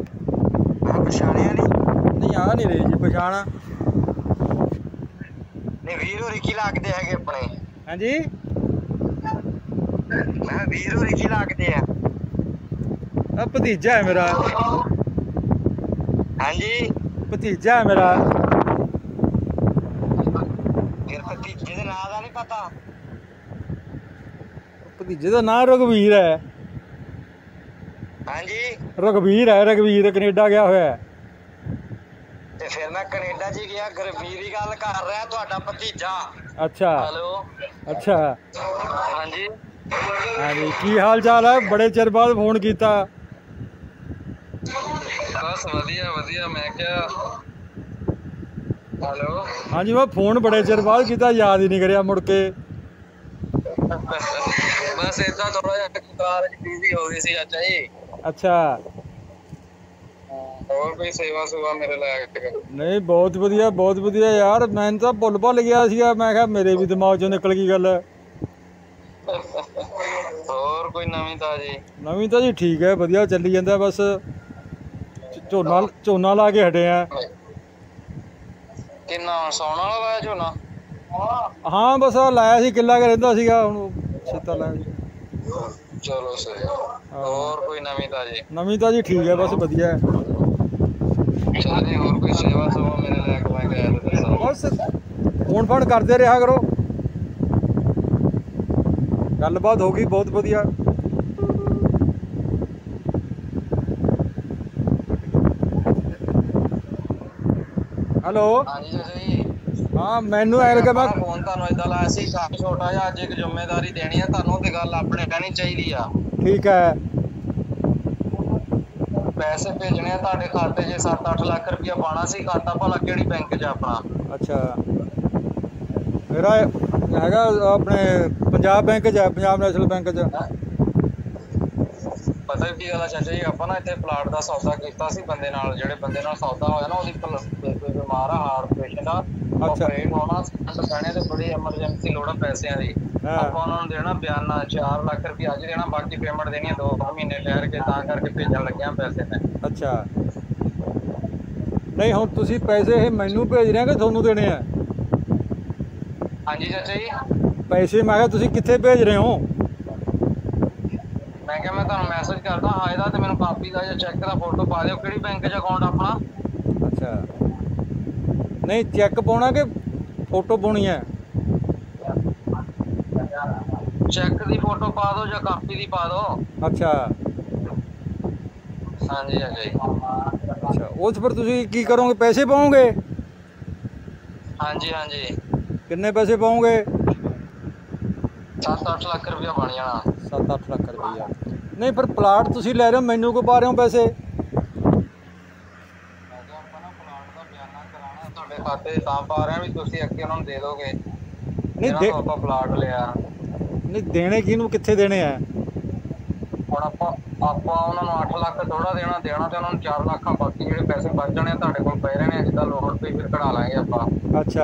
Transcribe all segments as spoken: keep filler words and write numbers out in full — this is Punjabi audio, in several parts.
ਪਛਾਣਿਆ ਨਹੀਂ? ਨਹੀਂ ਆ ਨਹੀਂ ਰਹੀ ਜੀ ਪਛਾਣ। ਨਹੀਂ ਵੀਰ ਹੋਰੀ ਕੀ ਲੱਗਦੇ ਹੈਗੇ ਆਪਣੇ? ਹਾਂਜੀ ਮੈਂ ਵੀਰ ਹੋਰੀ ਕੀ ਲੱਗਦੇ ਆ? ਆ ਭਤੀਜਾ ਹੈ ਮੇਰਾ। ਹਾਂਜੀ ਭਤੀਜਾ ਹੈ ਮੇਰਾ। ਫਿਰ ਭਤੀਜੇ ਦੇ ਨਾਂ ਦਾ ਨਹੀਂ ਪਤਾ? ਭਤੀਜੇ ਦਾ ਨਾਂ ਰਘਵੀਰ ਹੈ। ਹਾਂਜੀ ਰਘਵੀਰ ਹੈ, ਰਘਵੀਰ ਕੈਨੇਡਾ ਗਿਆ ਹੋਇਆ। ਤੇ ਫਿਰ ਮੈਂ ਕੈਨੇਡਾ ਚ ਗਿਆ, ਗਰਵੀਰ ਦੀ ਗੱਲ ਕਰ ਰਿਹਾ, ਤੁਹਾਡਾ ਭਤੀਜਾ। ਅੱਛਾ ਹੈਲੋ ਅੱਛਾ ਹਾਂਜੀ ਹਾਂਜੀ ਕੀ ਹਾਲ ਚਾਲ ਹੈ? ਬੜੇ ਚਿਰ ਬਾਅਦ ਫੋਨ ਕੀਤਾ। ਬਸ ਵਧੀਆ ਵਧੀਆ। ਮੈਂ ਕਿਹਾ ਹੈਲੋ ਹਾਂਜੀ ਮੈਂ ਫੋਨ ਬੜੇ ਚਿਰ ਬਾਅਦ ਕੀਤਾ, ਯਾਦ ਹੀ ਨਹੀਂ ਕਰਿਆ ਮੁੜ ਕੇ। ਬਸ ਏਦਾਂ ਥੋੜਾ ਜਿਹਾ ਕਾਰ ਚ ਬਿਜ਼ੀ ਹੋ ਗਈ ਸੀ ਚਾਚਾ ਜੀ। ਅੱਛਾ ਹੋਰ ਕੋਈ ਸੇਵਾ ਸੁਵਾ ਮੇਰੇ ਲਾਇਕ? ਨਹੀਂ ਬਹੁਤ ਵਧੀਆ ਬਹੁਤ ਵਧੀਆ ਯਾਰ, ਮੈਨੂੰ ਤਾਂ ਭੁੱਲ ਭੁੱਲ ਗਿਆ ਸੀਗਾ। ਮੈਂ ਕਿਹਾ ਮੇਰੇ ਵੀ ਦਿਮਾਗ ਚੋਂ ਨਿਕਲ ਗਈ ਗੱਲ। ਹੋਰ ਕੋਈ ਨਵੀਂ ਤਾਜੀ? ਨਵੀਂ ਤਾਂ ਜੀ ਠੀਕ ਹੈ, ਵਧੀਆ ਚੱਲੀ ਜਾਂਦਾ ਬਸ। ਝੋਨਾ ਝੋਨਾ ਲਾ ਕੇ ਹਟੇ ਆ। ਕਿੰਨਾ ਸੌਣ ਵਾਲਾ ਲਾਇਆ ਝੋਨਾ? ਹਾਂ ਬਸ ਆ ਲਾਇਆ ਸੀ, ਕਿੱਲਾ ਕੁ ਰਹਿੰਦਾ ਸੀਗਾ, ਹੁਣ ਛੇਤਾ ਲਾਇਆ ਸੀ। ਚਲੋ ਸਹੀ। ਹੋਰ ਕੋਈ ਨਵੀਂ ਤਾਜੀ? ਨਵੀਂ ਤਾਂ ਜੀ ਠੀਕ ਹੈ ਬਸ ਵਧੀਆ। ਚੱਲ ਹੋਰ ਕੋਈ ਸੇਵਾ ਸੁਵਾ ਮੇਰੇ ਲਾਇਕ ਮੈਂ ਕਿਹਾ ਦੱਸਾਂ। ਬਸ ਫੋਨ ਫਾਨ ਕਰਦੇ ਰਿਹਾ ਕਰੋ, ਗੱਲਬਾਤ ਹੋ ਗਈ ਬਹੁਤ ਵਧੀਆ। ਹੈਲੋ ਹਾਂਜੀ ਚਾਚਾ ਜੀ। ਹਾਂ ਮੈਨੂੰ ਐ ਲੱਗਾ ਮੈਂ ਫੋਨ ਤੁਹਾਨੂੰ ਏਦਾਂ ਲਾਇਆ ਸੀ, ਕੰਮ ਛੋਟਾ ਜਿਹਾ ਅੱਜ ਇੱਕ ਜ਼ਿੰਮੇਵਾਰੀ ਦੇਣੀ ਆ ਤੁਹਾਨੂੰ, ਤੇ ਗੱਲ ਆਪਣੇ ਕਹਿਣੀ ਚਾਹੀਦੀ ਆ। ਠੀਕ ਹੈ। ਪੈਸੇ ਭੇਜਣੇ ਆ ਤੁਹਾਡੇ ਖਾਤੇ 'ਚ, ਸੱਤ ਅੱਠ ਲੱਖ ਰੁਪਇਆ ਪਾਉਣਾ ਸੀ। ਖਾਤਾ ਭਲਾ ਕਿਹੜੀ ਬੈਂਕ 'ਚ ਆਪਣਾ? ਅੱਛਾ ਮੇਰਾ ਹੈਗਾ ਆਪਣੇ ਪੰਜਾਬ ਬੈਂਕ 'ਚ ਹੈ, ਪੰਜਾਬ ਨੈਸ਼ਨਲ ਬੈਂਕ 'ਚ। ਪਤਾ ਕੀ ਗੱਲ ਆ ਚਾਚਾ ਜੀ, ਆਪਾਂ ਨਾ ਇੱਥੇ ਪਲਾਟ ਦਾ ਸੌਦਾ ਕੀਤਾ ਸੀ ਬੰਦੇ ਨਾਲ, ਜਿਹੜੇ ਬੰਦੇ ਨਾਲ ਸੌਦਾ ਹੋਇਆ ਨਾ ਉਹਦੀ ਕੋਈ ਬਿਮਾਰ ਆ, ਹਾਰਟ ਪੇਸ਼ੈਂਟ ਆ, ਆਪਰੇਟ ਹੋਣਾ ਪੈਣੇ ਤੇ ਬੜੀ ਐਮਰਜੈਂਸੀ ਲੋੜ ਆ ਪੈਸਿਆਂ ਦੀ। ਆਪਾਂ ਉਹਨਾਂ ਨੂੰ ਦੇਣਾ ਬਿਆਨਾ ਚਾਰ ਲੱਖ ਰੁਪਇਆ ਅੱਜ ਦੇਣਾ, ਬਾਕੀ ਪੇਮੈਂਟ ਦੇਣੀ ਆ ਦੋ ਮਹੀਨੇ ਠਹਿਰ ਕੇ, ਤਾਂ ਕਰਕੇ ਭੇਜਣ ਲੱਗਿਆ ਪੈਸੇ ਮੈਂ। ਅੱਛਾ ਨਹੀਂ ਹੁਣ ਤੁਸੀਂ ਪੈਸੇ ਇਹ ਮੈਨੂੰ ਭੇਜ ਰਹੇ ਕਿ ਤੁਹਾਨੂੰ ਦੇਣੇ ਆ? ਹਾਂਜੀ ਚਾਚਾ ਜੀ ਪੈਸੇ ਮੈਂ ਕਿਹਾ ਤੁਸੀਂ ਕਿੱਥੇ ਭੇਜ ਰਹੇ ਹੋ? ਮੈਂ ਕਿਹਾ ਮੈਂ ਤੁਹਾਨੂੰ ਮੈਸੇਜ ਕਰਦਾ ਹਾਂ ਇਹਦਾ, ਤੇ ਮੈਨੂੰ ਕਾਪੀ ਦਾ ਜਾਂ ਚੈੱਕ ਦਾ ਫੋਟੋ ਪਾ ਦਿਓ, ਕਿਹੜੀ ਬੈਂਕ 'ਚ ਅਕਾਊਂਟ ਆਪਣਾ? ਅੱਛਾ ਨਹੀਂ ਚੈੱਕ ਪਾਉਣਾ ਕਿ ਫੋਟੋ ਪਾਉਣੀ ਹੈ? ਚੈੱਕ ਦੀ ਫੋਟੋ ਪਾ ਦਿਓ ਜਾਂ ਕਾਪੀ ਦੀ ਪਾ ਦਿਓ। ਅੱਛਾ ਹਾਂਜੀ ਹਾਂਜੀ ਅੱਛਾ ਉਹ 'ਚ ਫਿਰ ਤੁਸੀਂ ਕੀ ਕਰੋਗੇ, ਪੈਸੇ ਪਾਓਗੇ? ਹਾਂਜੀ ਹਾਂਜੀ ਕਿੰਨੇ ਪੈਸੇ ਪਾਓਗੇ? ਸੱਤ ਅੱਠ ਲੱਖ ਰੁਪਇਆ ਬਣ ਜਾਣਾ। ਸੱਤ ਅੱਠ ਲੱਖ ਰੁਪਈਆ ਨਹੀਂ ਫਿਰ ਪਲਾਟ ਤੁਸੀਂ ਲੈ ਰਹੇ ਹੋ, ਮੈਨੂੰ ਕਿਉਂ ਪਾ ਰਹੇ ਹੋ ਪੈਸੇ? ਮੈਂ ਕਿਹਾ ਆਪਾਂ ਨਾ ਪਲਾਟ ਦਾ ਬਿਆਨਾ ਕਰਾਉਣਾ ਤੁਹਾਡੇ ਖਾਤੇ 'ਚ, ਤਾਂ ਪਾ ਰਹੇ ਵੀ ਤੁਸੀਂ ਅੱਗੇ ਉਹਨਾਂ ਨੂੰ ਦੇ ਦੋਗੇ ਨਹੀਂ ਦੇ ਆਪਾਂ ਪਲਾਟ ਲਿਆ। ਨਹੀਂ ਦੇਣੇ ਕਿਹਨੂੰ, ਕਿੱਥੇ ਦੇਣੇ ਆ? ਹੁਣ ਆਪਾਂ ਆਪਾਂ ਉਹਨਾਂ ਨੂੰ ਅੱਠ ਲੱਖ ਥੋੜਾ ਦੇਣਾ ਦੇਣਾ ਤੇ ਉਹਨਾਂ ਨੂੰ ਚਾਰ ਲੱਖ ਆ, ਬਾਕੀ ਜਿਹੜੇ ਪੈਸੇ ਬਚ ਜਾਣੇ ਤੁਹਾਡੇ ਕੋਲ ਪਏ ਰਹਿਣੇ, ਜਿੱਦਾਂ ਲੋੜ ਪਈ ਫਿਰ ਕਢਾ ਲਾਂਗੇ ਆਪਾਂ। ਅੱਛਾ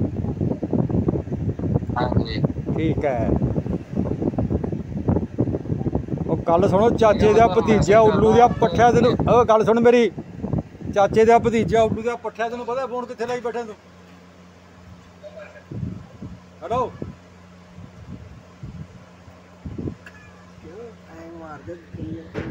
ਹਾਂਜੀ ਠੀਕ ਹੈ। ਉਹ ਗੱਲ ਸੁਣੋ, ਚਾਚੇ ਦਾ ਭਤੀਜਾ ਉੱਲੂ ਦਾ ਪੱਠਿਆ ਤੈਨੂੰ, ਉਹ ਗੱਲ ਸੁਣ ਮੇਰੀ, ਚਾਚੇ ਦਾ ਭਤੀਜਾ ਉੱਲੂ ਦਾ ਪੱਠਿਆ ਤੈਨੂੰ ਪਤਾ ਫੋਨ ਕਿੱਥੇ ਲਾਈ ਬੈਠਾ ਤੂੰ? ਹੈਲੋ ਮਾਰਦੇ